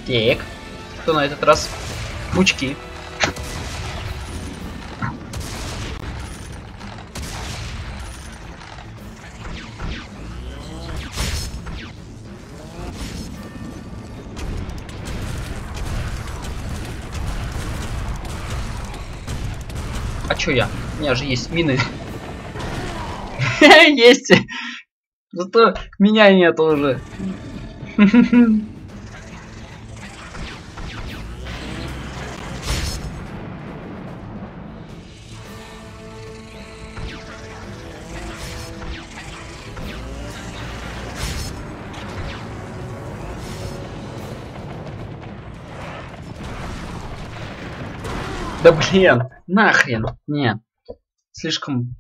Так. Кто на этот раз? Пучки. А чё я? У меня же есть мины. Есть. Зато меня нет уже. Да блин, нахрен. Нет. Слишком...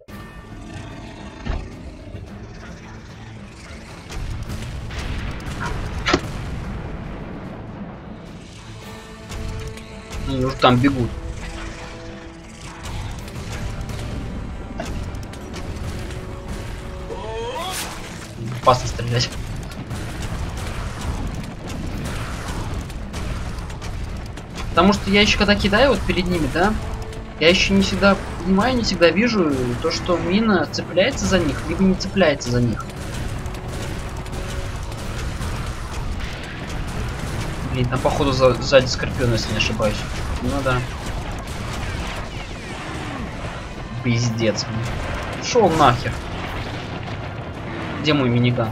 Они уже там бегут. Опасно стрелять. Потому что я еще когда кидаю вот перед ними, да, я еще не всегда понимаю, не всегда вижу то, что мина цепляется за них, либо не цепляется за них. Блин, там походу сзади скорпион, если не ошибаюсь. Ну да. Пиздец. Шел нахер. Где мой миниган?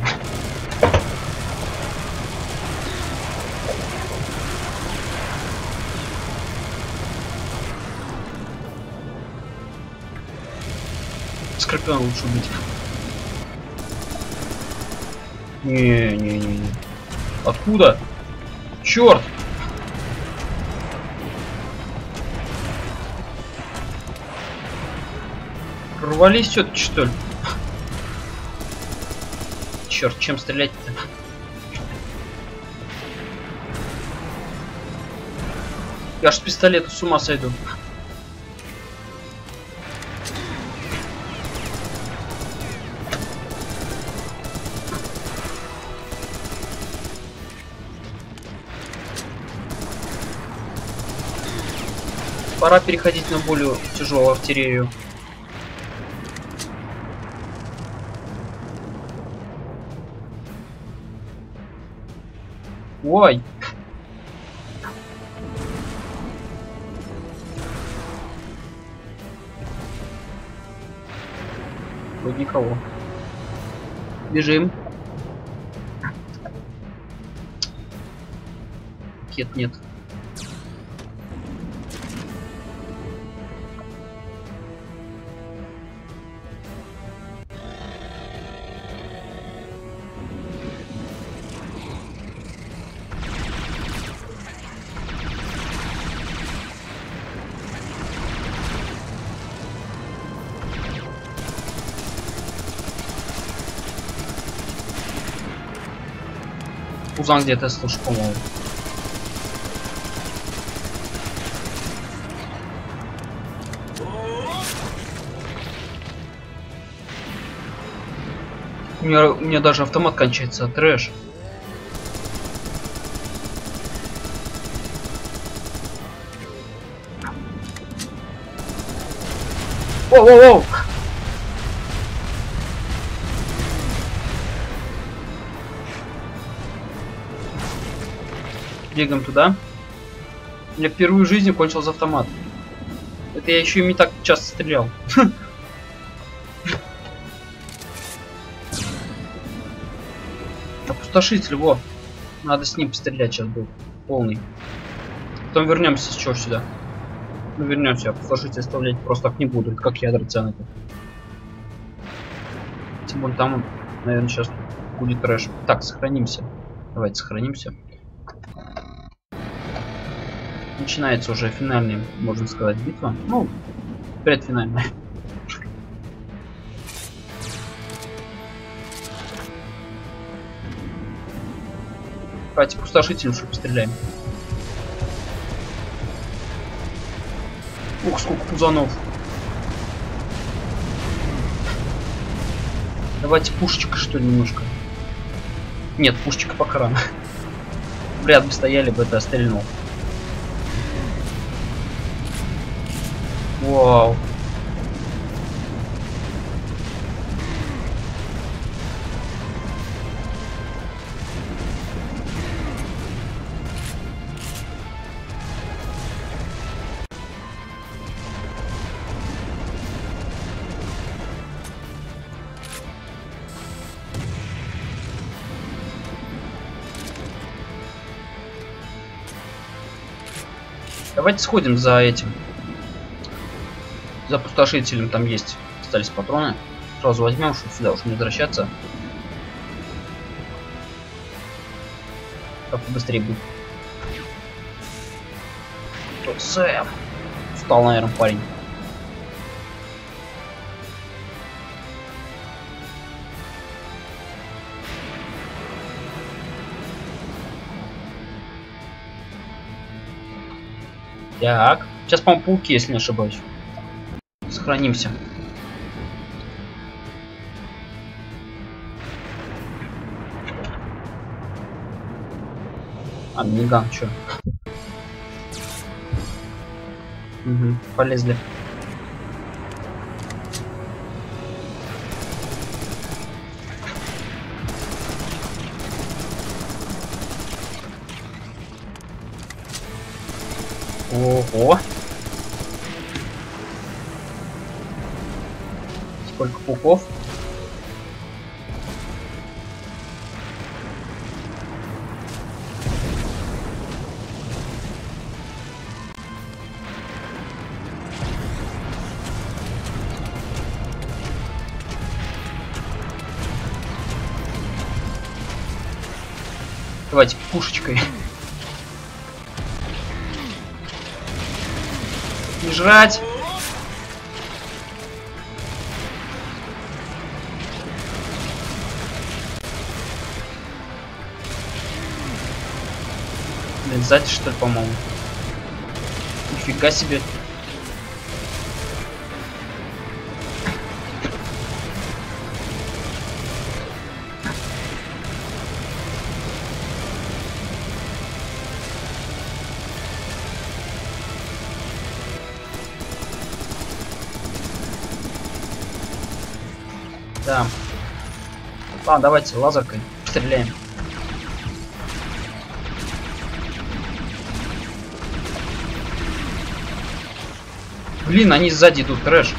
Скорпион лучше убить. Не. Откуда? Черт! Прорвались все-таки, что ли? Черт, чем стрелять-то? Я ж с пистолета с ума сойду. Пора переходить на более тяжелую артиллерию. Ой! Вот никого. Бежим. Нет. Пузан где-то слышу, по-моему. У меня даже автомат кончается, трэш. Воу! Бегаем туда. Я впервые в жизни кончил за автомат. Это я еще и не так часто стрелял. Опустошитель, во. Надо с ним пострелять сейчас будет. Полный. Потом вернемся еще сюда. Мы вернемся. Опустошитель оставлять просто так не буду. Это как ядра цены. Тем более там, наверное, сейчас будет трэш. Так, сохранимся. Давайте сохранимся. Начинается уже финальная, можно сказать, битва. Ну, предфинальная. Давайте пустошителем что постреляем. Ух, сколько пузанов. Давайте пушечка, что ли, немножко. Нет, пушечка пока рано. в ряд бы стояли бы, это стрельнул. Вау. Давайте сходим за этим. За пустошителем там есть. Остались патроны. Сразу возьмем, чтобы сюда уж не возвращаться. Как-то быстрее будет. Сэм. Встал, наверное, парень. Так. Сейчас, по-моему, пауки, если не ошибаюсь. Сохранимся. А, миниган, чё? Угу, полезли. Ого! Сколько пауков? Давайте пушечкой. Не жрать. Блин, сзади, что ли, по-моему? Нифига себе. Да. Ладно, давайте лазеркой стреляем. Блин, они сзади идут, трэш.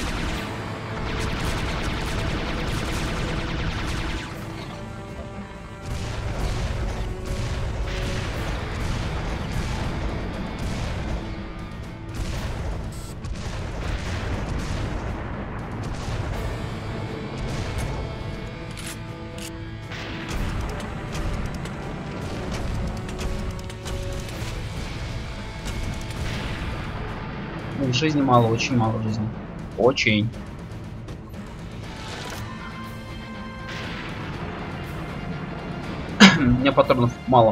Жизни мало, очень мало жизни. Очень. У меня патронов мало.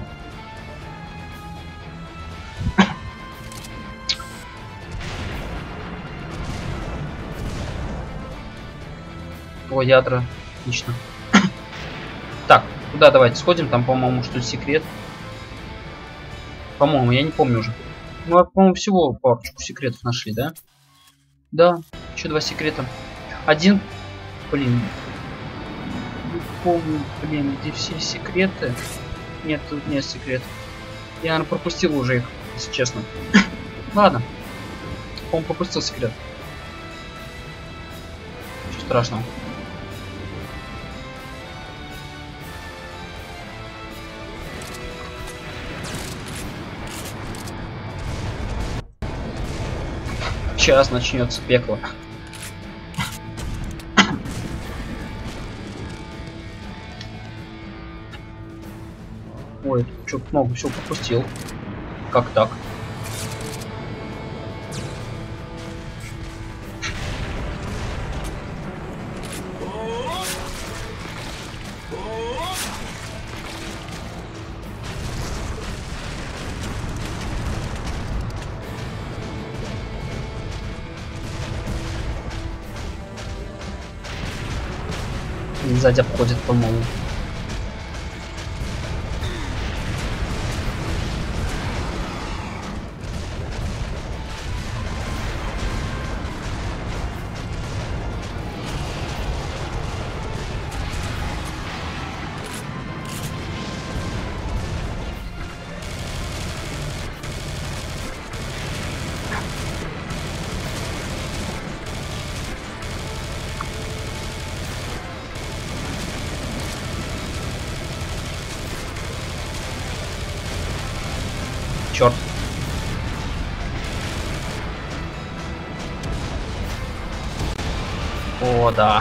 О, ядра. Отлично. Так, куда давайте сходим? Там, по-моему, что секрет. По-моему, я не помню уже. Ну, по-моему, всего папочку секретов нашли, да? Да, еще 2 секрета. Один, блин. Не помню, блин, где все секреты. Нет, тут нет секретов. Я, наверное, пропустил уже их, если честно. Ладно. По-моему, пропустил секрет. Ничего страшного. Сейчас начнется пекло. Ой, что много все пропустил. Как так? Сзади обходит, по-моему. Черт. О, да.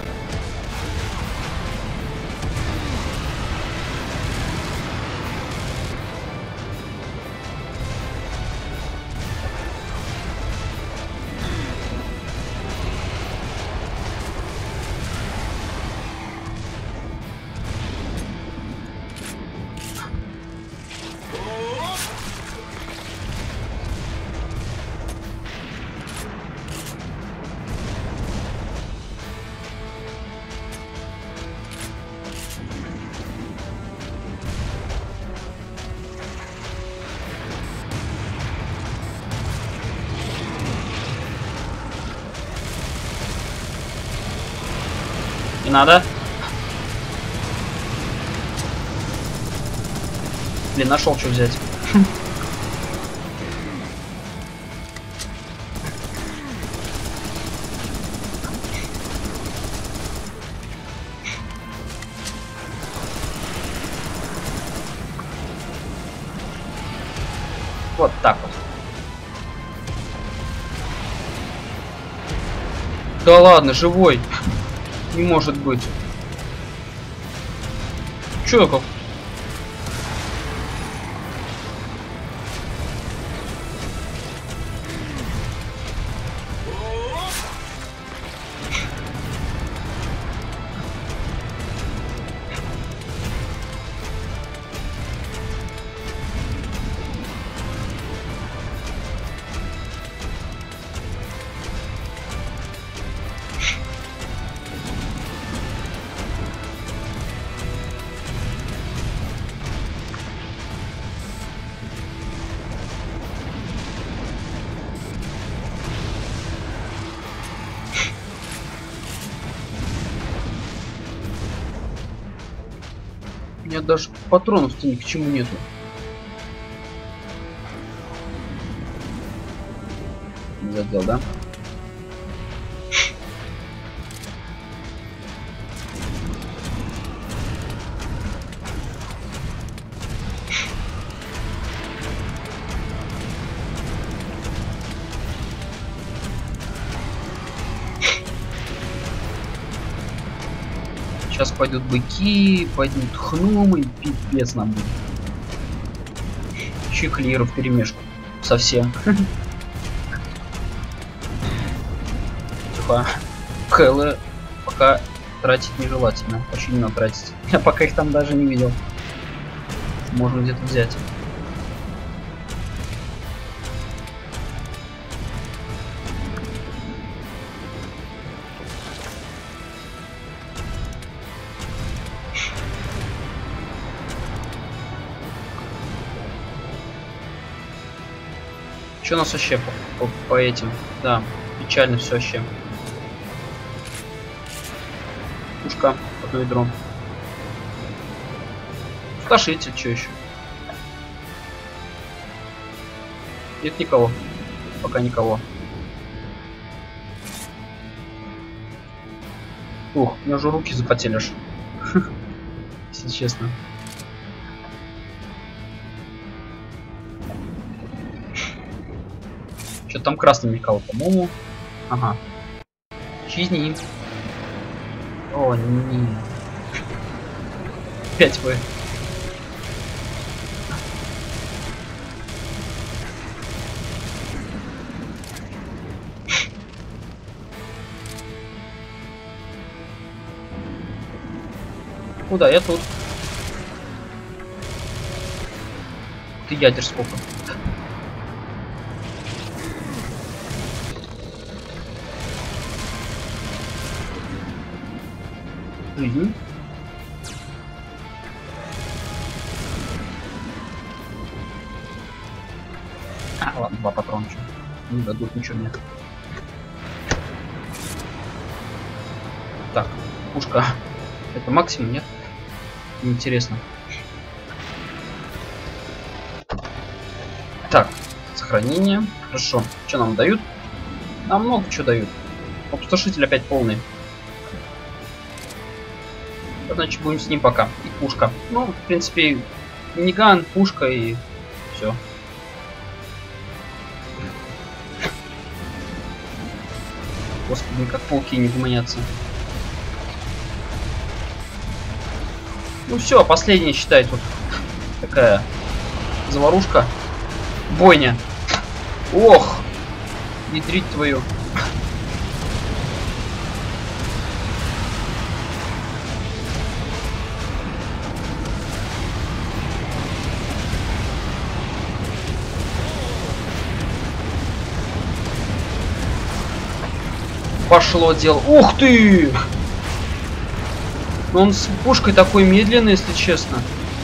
Не надо. Блин, нашел что взять. Вот так вот. Да ладно, живой. Не может быть. Чё как? У меня даже патронов-то ни к чему нету. Не задел, да? Сейчас пойдут быки, пойдут хнумы, пипец нам будет. Чиклиров вперемешку. Совсем. Типа, ХЛ пока тратить нежелательно. Очень не надо тратить. Я пока их там даже не видел. Можно где-то взять. Что у нас вообще по этим? Да, печально все вообще. Пушка, одно ядро. Сташитель, что еще? Нет никого. Пока никого. Ух, у меня уже руки запотели аж. Если честно. Что-то там красным мелькало, по-моему. Ага. Чизни. О, не. 5В. Куда? Я тут. Ты ядер сколько? Жизнь. А, ладно, 2 патрончика. Не дадут ничего мне. Так, пушка. Это максимум, нет? Интересно. Так, сохранение. Хорошо. Что нам дают? Нам много чего дают. Опустошитель опять полный. Значит, будем с ним пока. И пушка. Ну, в принципе, миниган, пушка и все. Господи, как пауки не гуманятся. Ну все, последняя, считай, тут такая заварушка. Бойня. Ох! Ядрить твою. Пошло дело. Ух ты! Он с пушкой такой медленный, если честно.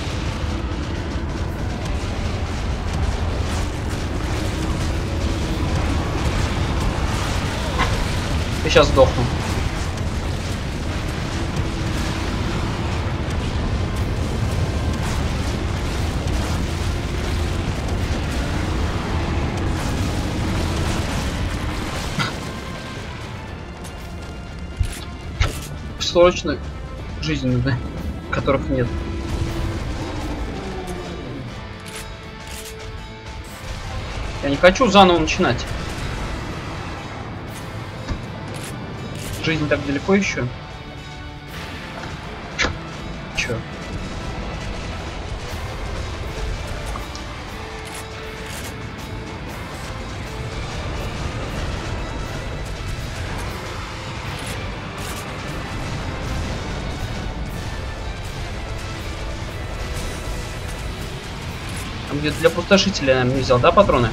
Я сейчас сдохну. Срочно жизнь нужна, которых нет. Я не хочу заново начинать. Жизнь так далеко еще. Чё? Где-то для пустошителя, наверное, не взял, да, патроны?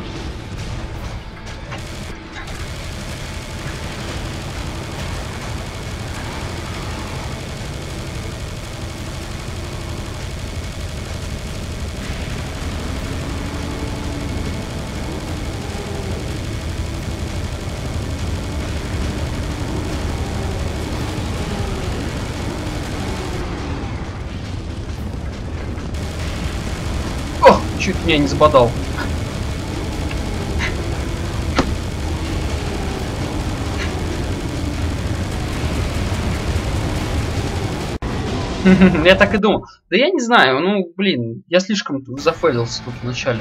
Чуть меня не забодал. Я так и думал. Да я не знаю, ну, блин, я слишком зафейлился тут в начале.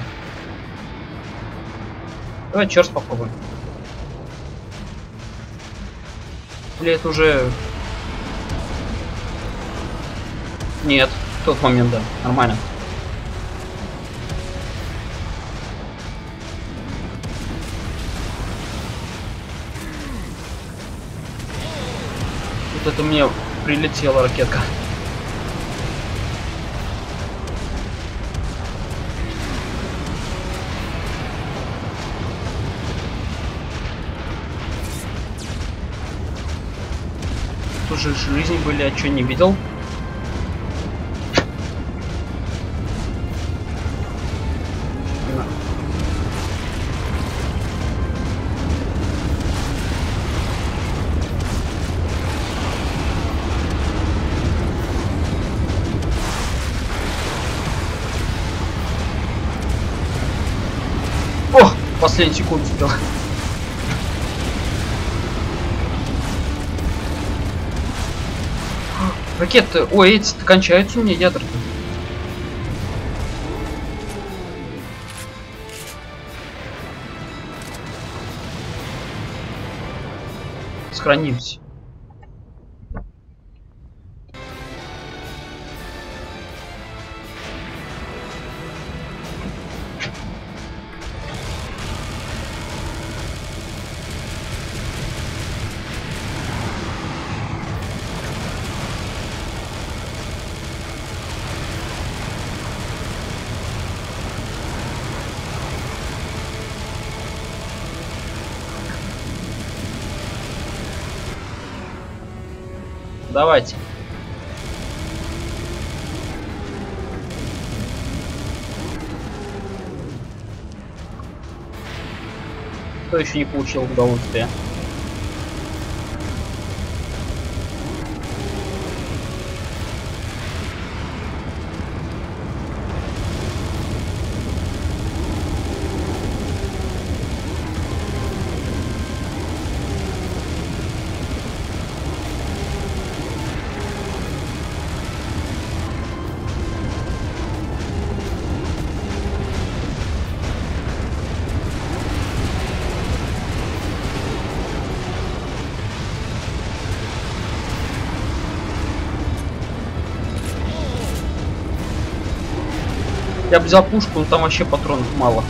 Давай черт попробуем. Или это уже... Нет, в тот момент, да, нормально. Вот это мне прилетела ракетка. Тут же жизни были, а что не видел? Последнюю секунду успел. Ракеты, ой, эти-то кончаются у меня ядра-то. Сохранимся. Давайте. Кто еще не получил удовольствия? Я бы взял пушку, но там вообще патронов мало.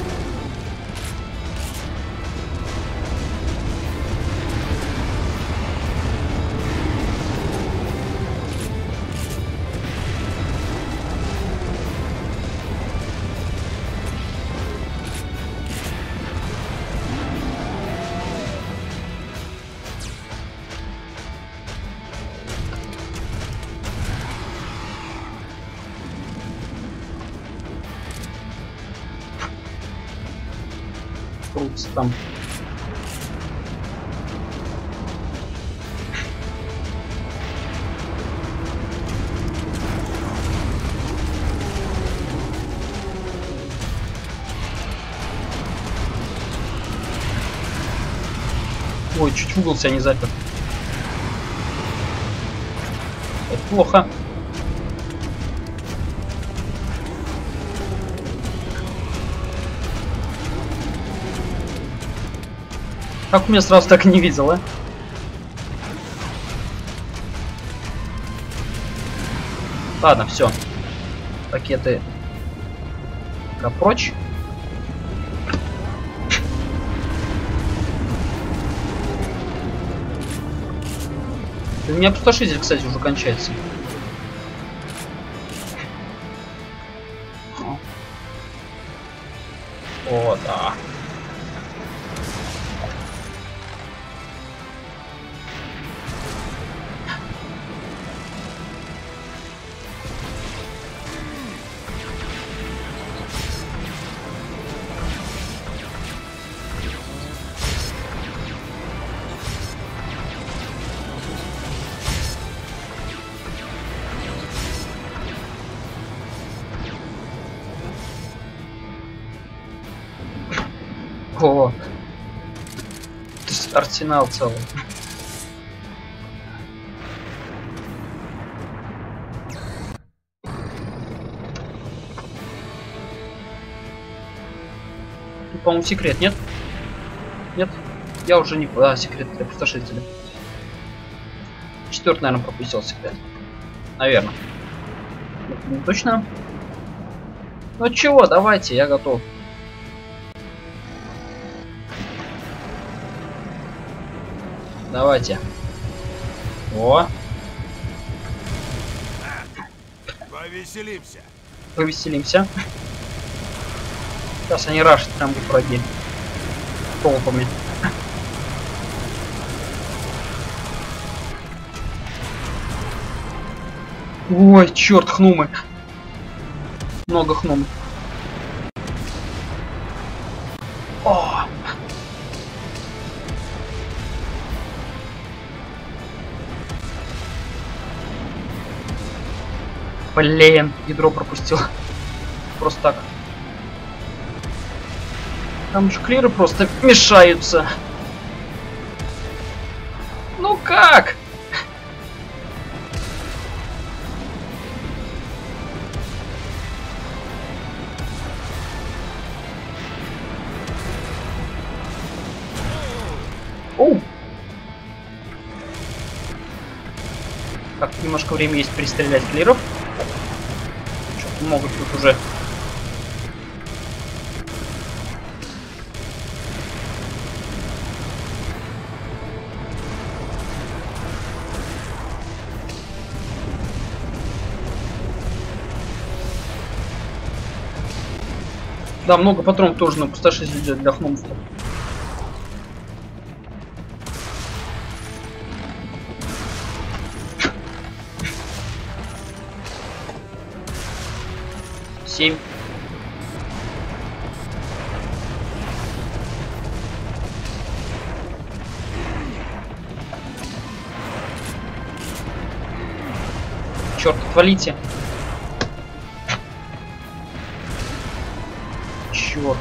Крутится там. Ой, чуть в угол себя не запер. Это плохо. Как у меня сразу так и не видел, а? Ладно, все. Ракеты прочь. У меня опустошитель, кстати, уже кончается. О, да. О, арсенал целый. Тут, по-моему, секрет, нет? Нет? Я уже не... А, секрет для опустошителя. Четвертый, наверное, пропустил секрет. Наверное. Не точно. Ну чего, давайте, я готов. Давайте. О. Повеселимся. Повеселимся. Сейчас они рашат прям будут враги. Толпами. Ой, черт, хнумы. Много хнумов. О! Блин, ядро пропустил. Просто так. Там же клиры просто мешаются. Ну как? Оу! Так, немножко времени есть перестрелять клиров. Что-то могут тут уже. Да, много патронов тоже на пустошитель идет для хнумов. Семь. Черт, отвалите. Черт.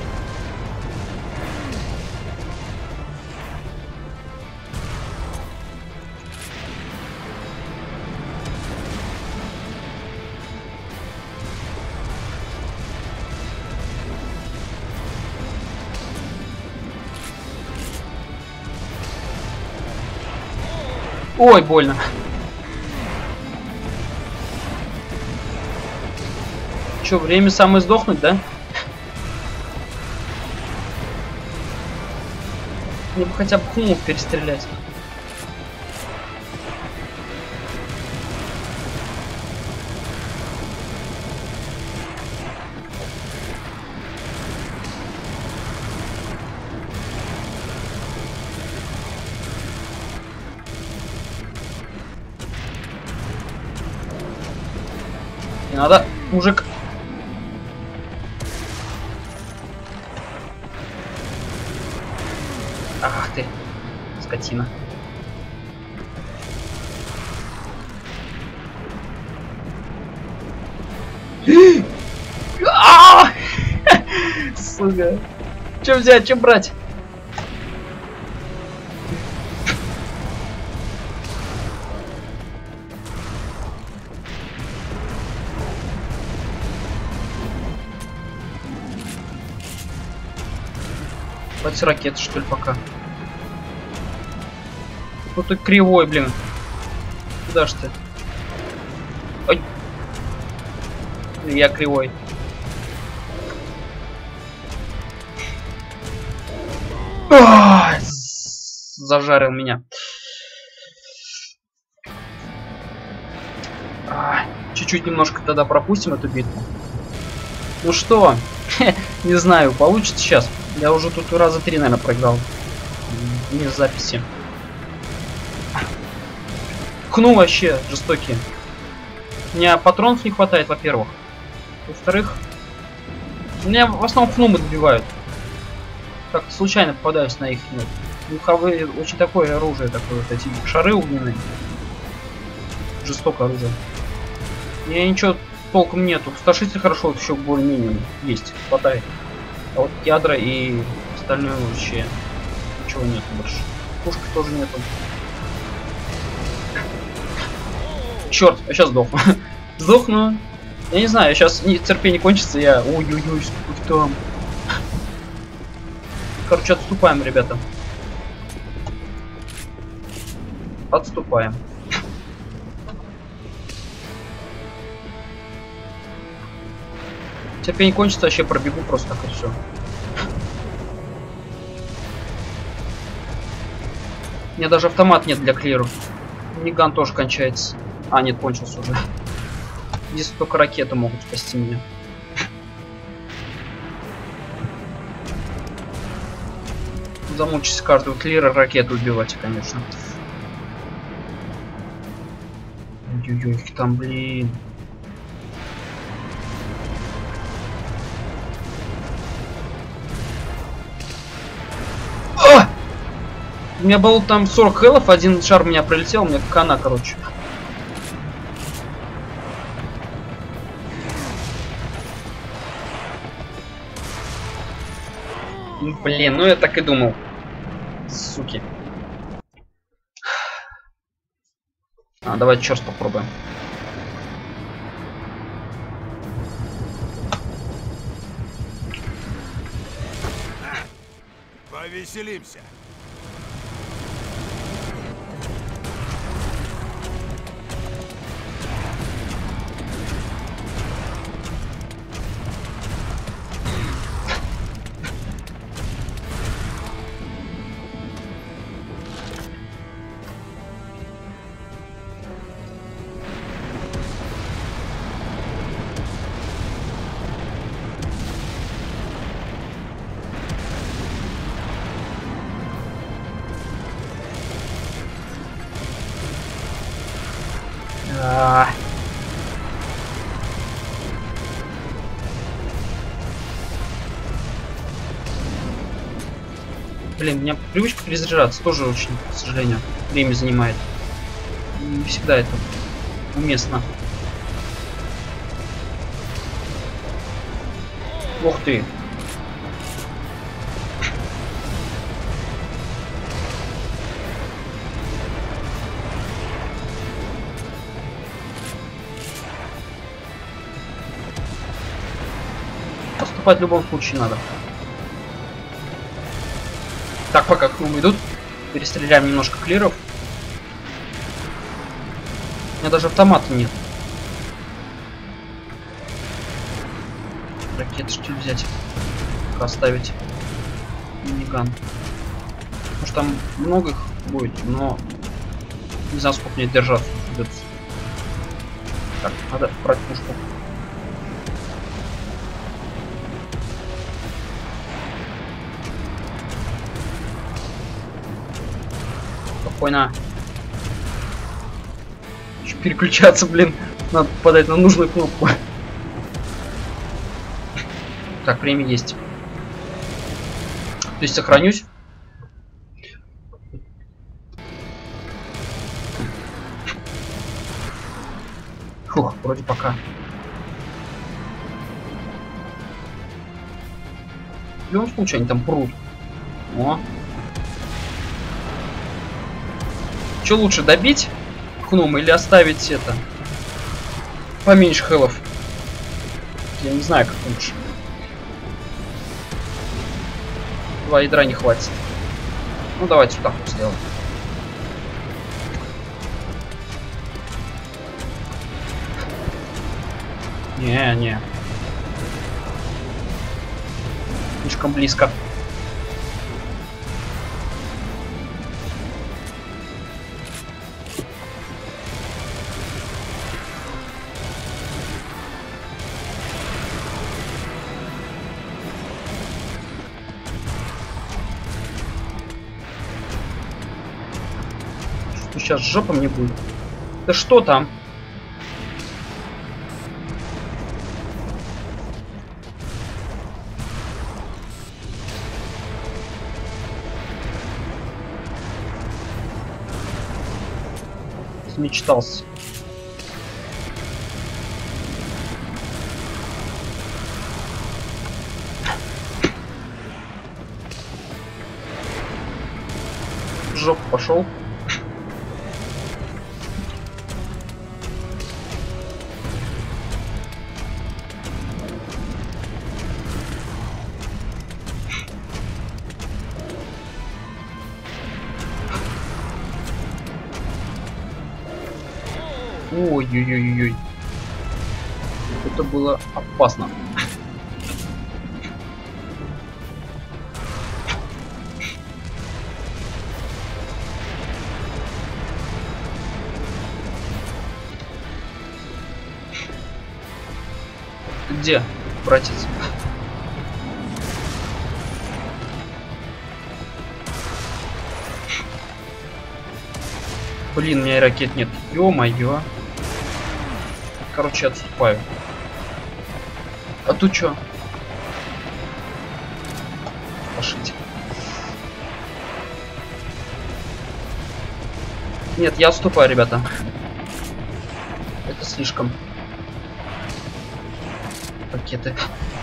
Ой, больно. Че, время самое сдохнуть, да? Мне бы хотя бы хумов перестрелять. Не надо, мужик. Ах ты, скотина. Сука. Че взять, че брать? Хватит ракеты, что ли, пока. Ну ты кривой, блин. Куда ж ты? Ой. Я кривой. Ой, зажарил меня. Чуть-чуть немножко тогда пропустим эту битву. Ну что? Не знаю, получится сейчас. Я уже тут раза 3, наверное, проиграл. Не в записи. Хну вообще жестокие. У меня патронов не хватает, во-первых. Во-вторых, меня в основном хнумы добивают. Как-то случайно попадаюсь на их. Муховые, очень такое оружие, такое вот эти шары огненные. Жестокое оружие. У меня ничего толком нету. Старшицы хорошо, вот еще более-менее есть, хватает. А вот ядра и остальное вообще ничего нету больше. Пушки тоже нету. Черт, я сейчас сдохну. Сдохну. Я не знаю, сейчас терпение кончится, я... Ой-ой-ой, сколько там. Короче, отступаем, ребята. Отступаем. Терпение кончится, вообще пробегу просто так и все. У меня даже автомат нет для клиров. Миган тоже кончается. А, нет, кончился уже. Здесь только ракеты могут спасти меня. Замучусь каждого клира ракету убивать, конечно. Ой-ой-ой, их там, блин. У меня был там 40 хелов, один шар у меня пролетел, у меня хана, короче. Блин, ну я так и думал. Суки. Давайте черт попробуем. Повеселимся. Блин, у меня привычка перезаряжаться тоже очень, к сожалению, время занимает. Не всегда это уместно. Ух ты. Поступать в любом случае надо. Так, пока к нему идут, перестреляем немножко клиров. У меня даже автомата нет. Ракеты что ли взять? Оставить. Миниган. Потому что там много их будет, но не знаю, сколько мне держаться придется. Так, надо брать пушку. Спокойно. Еще переключаться, блин. Надо попадать на нужную кнопку. Так, время есть. То есть сохранюсь. Фух, вроде пока. В любом случае они там прут. О. Что лучше, добить Хнома или оставить это? Поменьше хелов. Я не знаю, как лучше. 2 ядра не хватит. Ну давайте вот так вот сделаем. Не. Слишком близко. Что сейчас жопа мне будет? Да что там? Мечтался. Жопу пошел. Ой-ой-ой-ой. Это было опасно. Ты где, братец? Блин, у меня и ракет нет. Ё-моё. Короче, отступаю. А тут чё? Пошлите. Нет, я отступаю, ребята. Это слишком. Ракеты.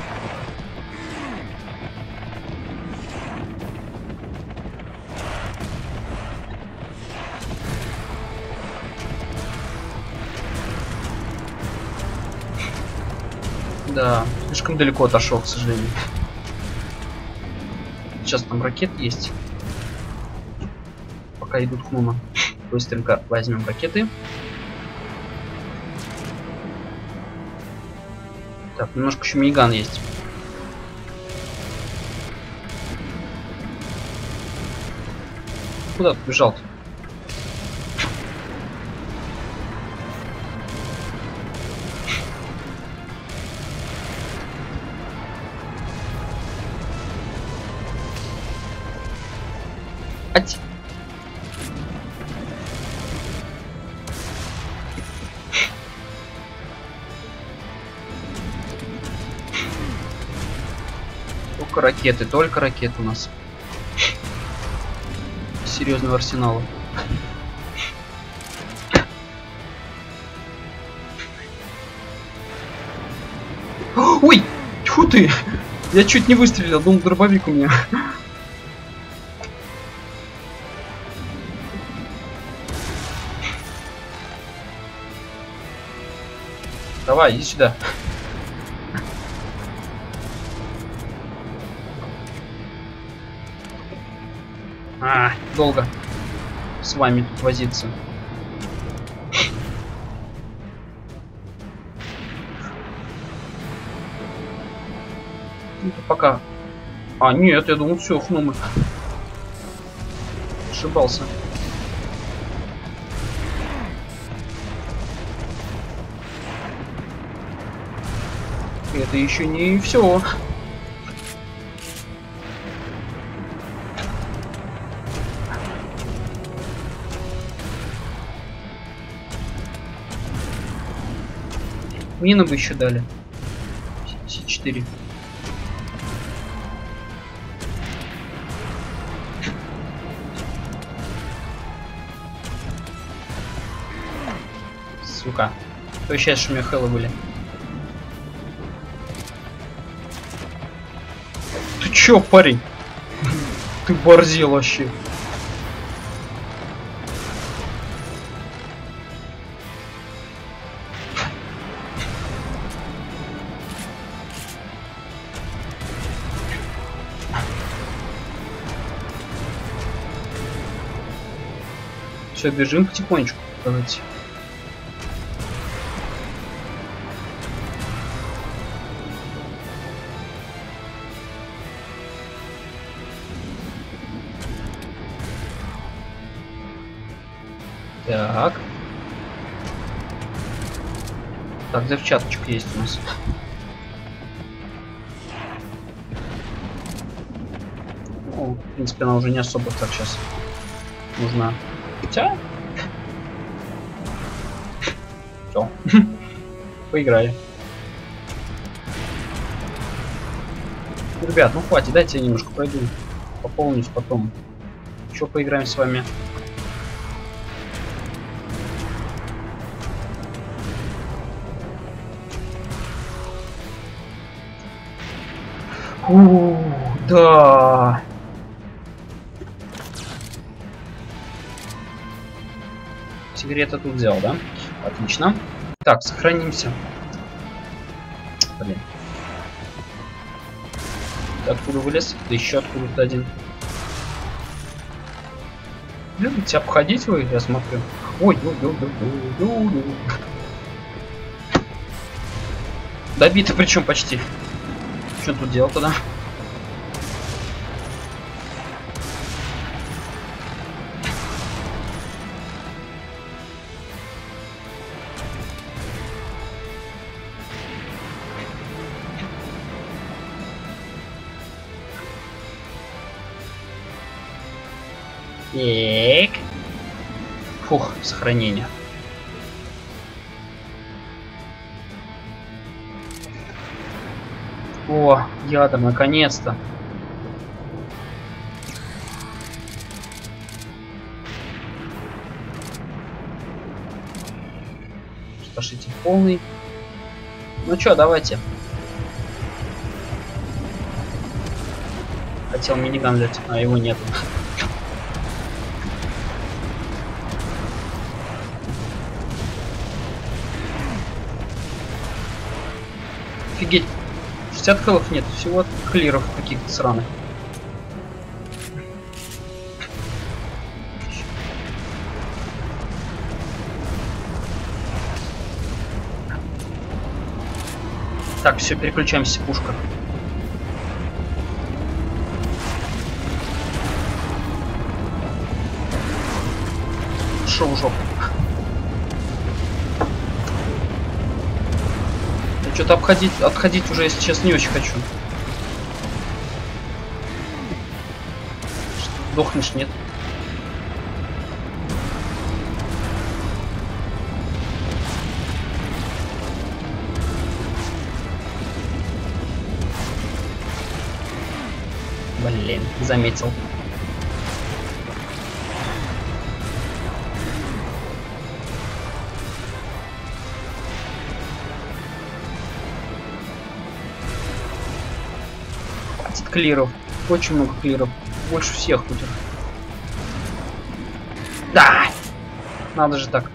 Да, слишком далеко отошел, к сожалению. Сейчас там ракет есть. Пока идут Хнума. Быстренько возьмем ракеты. Так, немножко еще миниган есть. Куда ты бежал-то? Ать. Только ракеты у нас. Серьезного арсенала. Ой! Тьфу ты! Я чуть не выстрелил, думал, дробовик у меня. Давай, иди сюда. Долго с вами тут возиться. Ну-ка пока. А, нет, я думал, все, хнумы. Ошибался. Это еще не все. Мину бы еще дали. С4. Сука. То сейчас, что у меня хеллы были. Ты чё, парень? Ты борзел вообще. Все, бежим потихонечку. Давайте. Так. Так, взрывчаточка есть у нас. Ну, в принципе, она уже не особо так сейчас нужна. Хотя... Все. Поиграли. Ребят, ну хватит, дайте я немножко пройду. Пополнюсь потом. Еще поиграем с вами. Да. Сигарета тут взял, да? Отлично. Так, сохранимся. Блин. Ты откуда вылез? Да еще откуда-то один. Любите обходить вы, я смотрю. Ой, добиты причем почти. Что тут делал тогда? Так. Фух, сохранение. О, ядер, наконец-то. Спашите полный. Ну чё, давайте. Хотел миниган взять, а его нет. Офигеть. 60 хелов нет, всего клиров каких-то сраных. Так, все, переключаемся, пушка. Шоу жопу. Что-то отходить уже, если честно, не очень хочу. Что, сдохнешь, нет? Блин, заметил. Клиров. Очень много клиров. Больше всех тут. Да! Надо же так.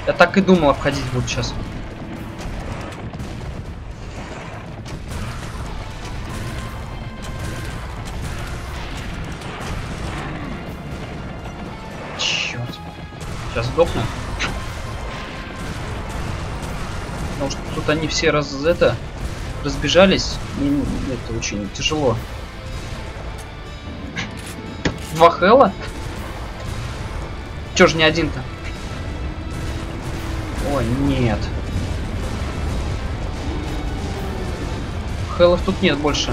Я так и думал, обходить будут сейчас. Черт. Сейчас сдохну. Потому что тут они все разбежались. И это очень тяжело. 2 хела? Чё ж не один-то? Ой, нет. Хелов тут нет больше.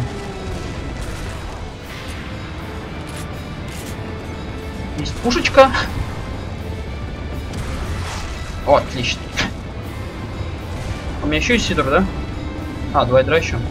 Есть пушечка. О, отлично. У меня еще есть сидор, да? А, 2 ядра еще.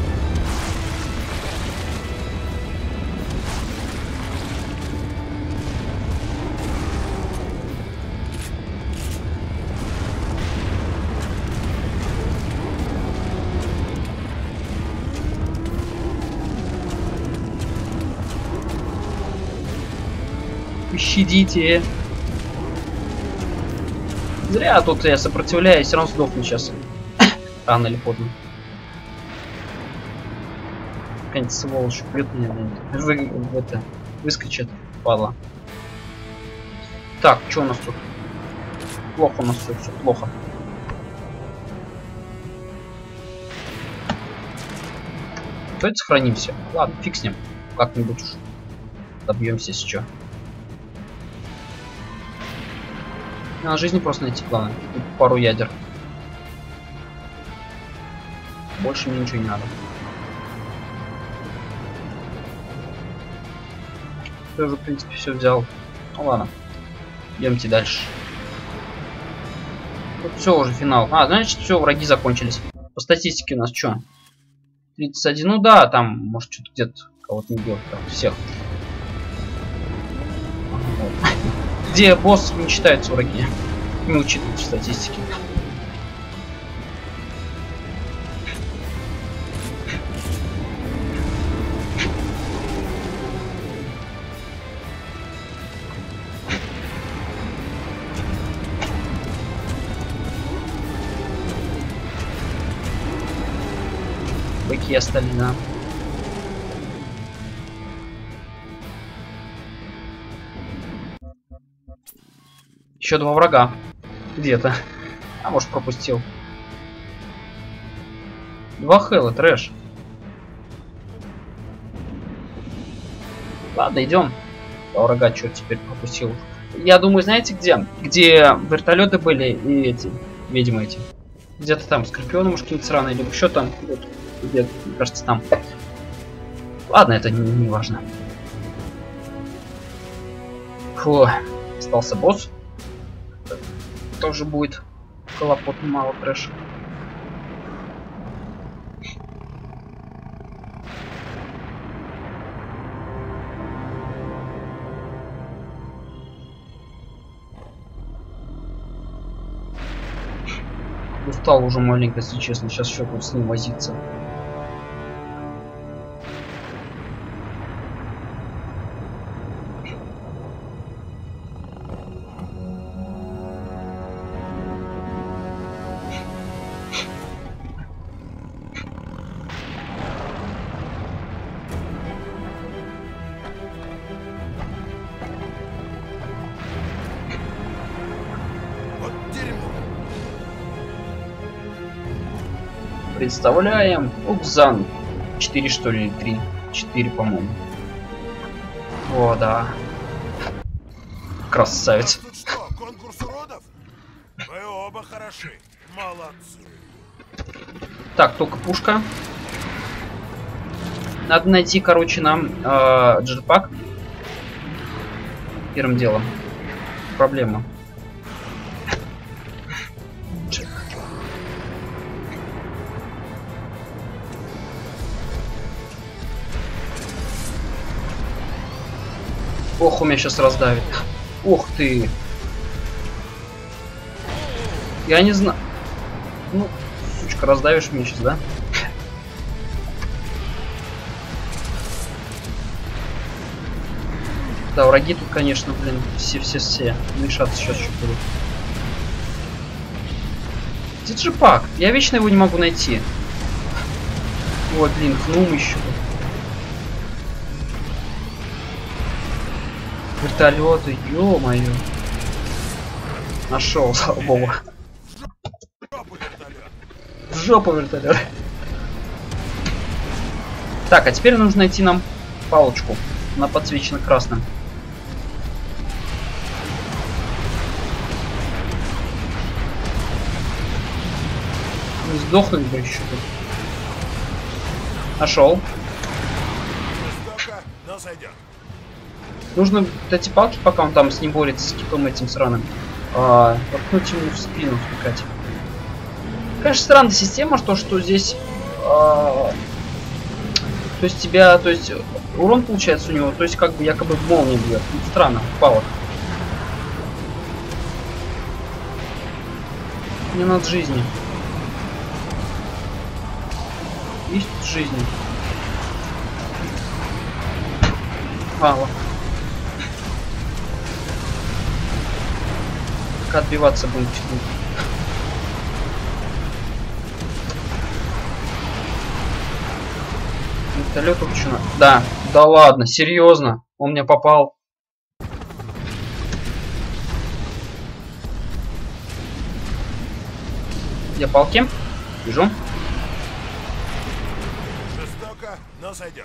Щадите. Зря тут я сопротивляюсь, все равно сдохну сейчас. Рано или поздно. Какая-нибудь сволочь бьет меня, выскочит, падла. Так, что у нас тут? Плохо у нас все плохо. Давайте сохранимся. Ладно, фиг с ним. Как-нибудь уж добьемся сейчас. Надо жизни просто найти, главное. Тут пару ядер. Больше мне ничего не надо. Я уже, в принципе, все взял. Ну ладно. Идемте дальше. Тут все, уже финал. А, значит, все, враги закончились. По статистике у нас что? 31. Ну да, там, может, что-то где-то кого-то не бил. Там всех. Вот. Где босс не считаются враги. Не учитывают в статистике. Быки остались, да. Еще 2 врага. Где-то. А может пропустил. 2 хела, трэш. Ладно, идем. 2 врага, что теперь пропустил. Я думаю, знаете где? Где вертолеты были и эти, видимо, эти. Где-то там скорпионы, может, какие-нибудь сраные, либо еще там. Где, мне кажется, там. Ладно, это не важно. Фу, остался босс. Тоже будет колопот, мало трэш. Устал уже маленько, если честно. Сейчас еще тут с ним возиться. Представляем Укзан. 4 что ли, 3? 4, по-моему. О, да. Красавец. Тут что, конкурс уродов? Вы оба хороши. Молодцы. Так, только пушка. Надо найти, короче, нам джетпак. Первым делом. Проблема. Ох, у меня сейчас раздавит. Ух ты. Я не знаю. Ну, сучка, раздавишь меня сейчас, да? Да, враги тут, конечно, блин, все мешаться сейчас еще будут. Где джипак? Я вечно его не могу найти. Ой, блин, хнум еще. Вертолеты, ё-моё. Нашел, слава богу. В жопу вертолет. Так, а теперь нужно найти нам палочку. Она подсвечена красным. Не сдохнуть бы еще тут. Нашел. Нужно вот эти палки, пока он там с ним борется, с китом этим сраным, воткнуть ему в спину, втыкать. Конечно, странная система, что здесь... то есть тебя... То есть урон получается у него, то есть как бы якобы молния бьет. Ну, странно, палок. Мне надо жизни. Есть жизни. Мало. Как отбиваться будем чуть-чуть. Вертолет учена. Да, да ладно, серьезно. Он мне попал. Где палки? Вижу. Жестоко, но сойдет.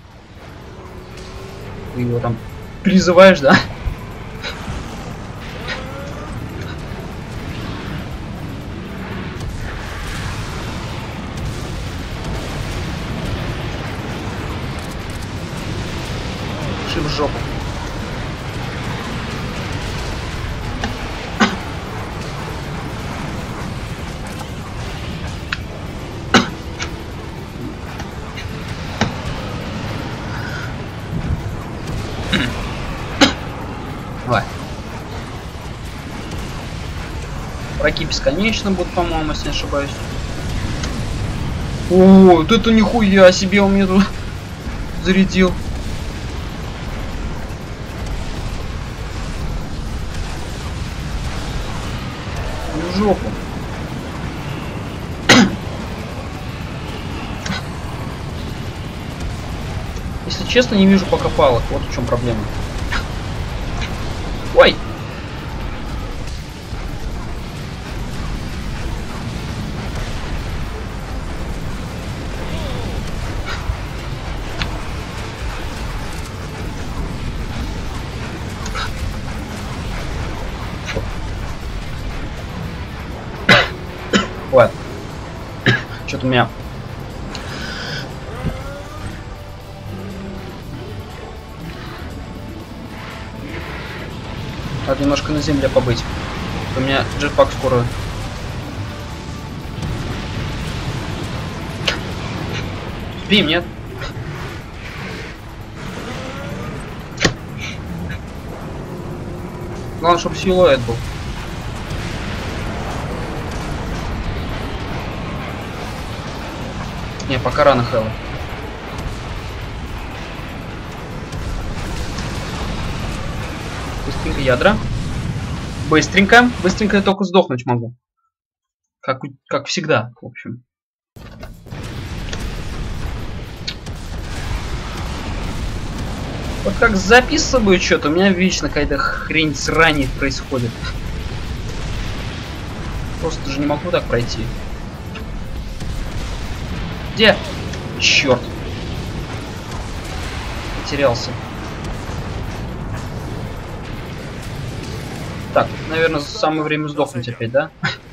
Ты его там призываешь, да? В жопу. Давай. Враги бесконечно будут, по-моему, если не ошибаюсь. О, вот это нихуя себе он мне тут зарядил. В жопу. Если честно, не вижу пока палок. Вот в чем проблема. Ой! Ой. Что-то у меня... Надо немножко на земле побыть. У меня джетпак скоро. Бим, нет? Главное, чтобы силуэт был. Не, пока рано, Хэлла. Быстренько ядра. Быстренько. Быстренько я только сдохнуть могу. Как всегда, в общем. Вот как записываю что-то, у меня вечно какая-то хрень срань происходит. Просто же не могу так пройти. Где? Черт. Потерялся. Так, наверное, самое время сдохнуть опять, да?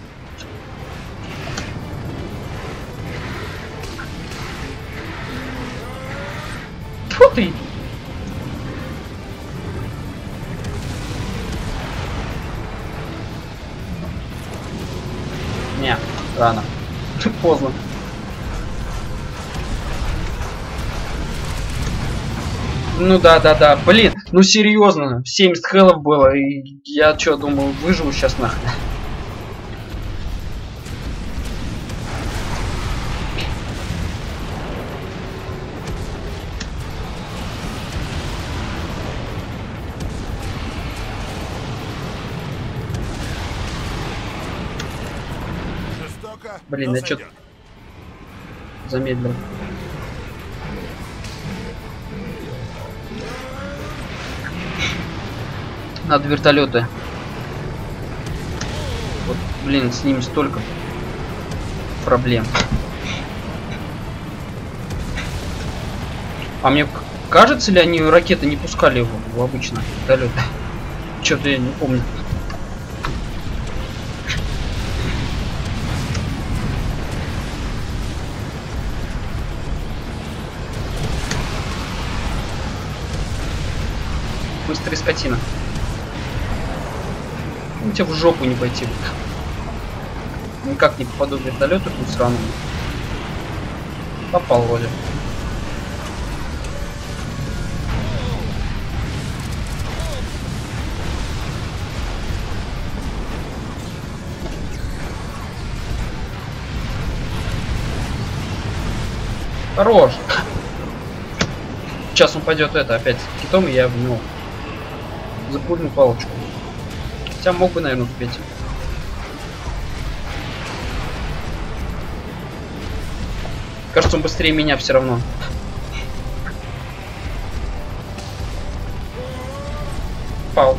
Фу ты! Не, рано. Поздно. Ну да. Блин, ну серьезно, 70 хелов было, и я что, думал, выживу сейчас нахрен. пока. Блин, но я что-то сойдет. замедлил. Надо вертолеты. Вот, блин, с ними столько проблем. А мне кажется ли, они ракеты не пускали в обычно вертолеты? Что-то я не помню. Быстрый скотина. У тебя в жопу не пойти. Никак не попаду в вертолет эту сраную. Попал вроде. Хорош. Сейчас он пойдет это опять китом, и я в него запульну палочку. Хотя мог бы, наверное, успеть. Кажется, он быстрее меня все равно. Пал.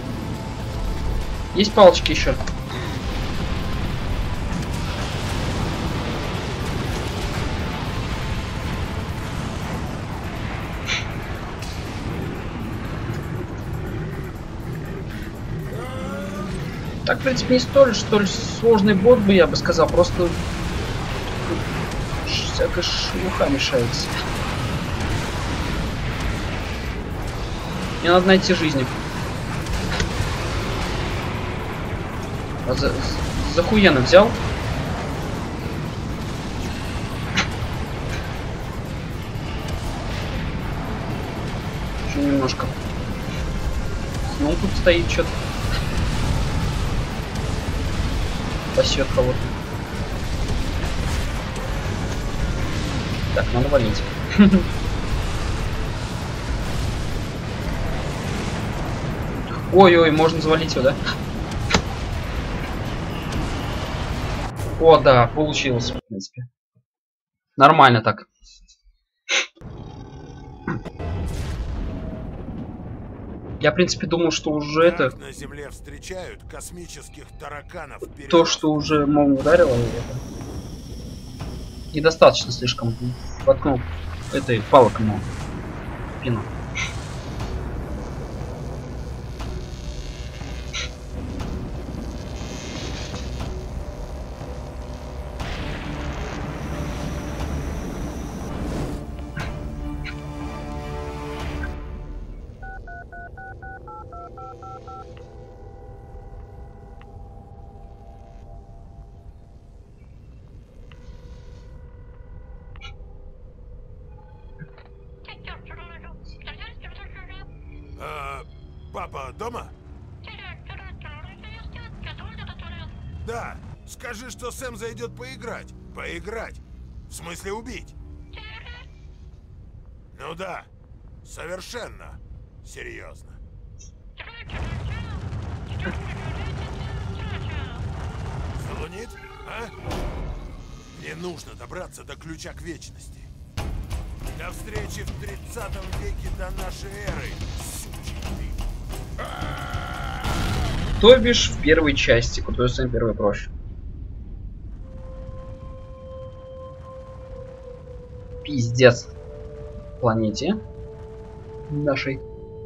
Есть палочки еще? Так, в принципе, не столь сложный бот бы, я бы сказал, просто всякая шелуха мешается. Мне надо найти жизни. А за хуяно взял. Еще немножко. Ну, тут стоит что-то. Пасет кого-то. Так, надо валить. Ой-ой, можно завалить его, да? О, да, получилось, в принципе. Нормально так. Я, в принципе, думал, что уже Как это... на Земле встречают космических тараканов вперед. То, что уже, мол, ударило, это... недостаточно слишком. Воткнул этой палок ему в спину. Папа дома? Да. Скажи, что Сэм зайдет поиграть. Поиграть. В смысле убить. Ну да. Совершенно серьезно. Залунит? А? Мне нужно добраться до ключа к вечности. До встречи в 30 веке до нашей эры. Сучий ты. То бишь в первой части, которую сам первый проще. Пиздец. Планете нашей.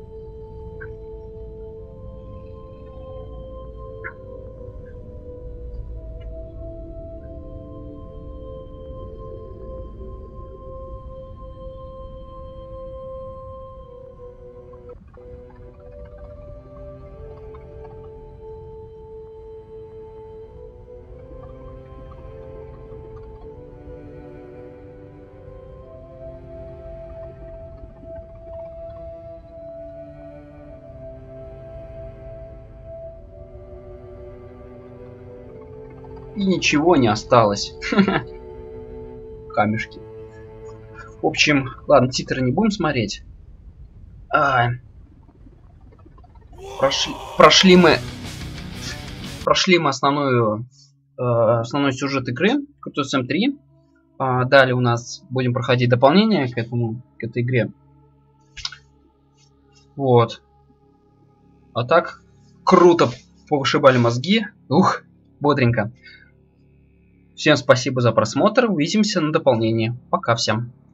И ничего не осталось. Камешки. В общем, ладно, титры не будем смотреть. Прошли мы основную основной сюжет игры, Крутой Сэм 3. Далее у нас будем проходить дополнение к этой игре. Вот. А так, круто повышибали мозги. Ух, бодренько. Всем спасибо за просмотр. Увидимся на дополнении. Пока всем.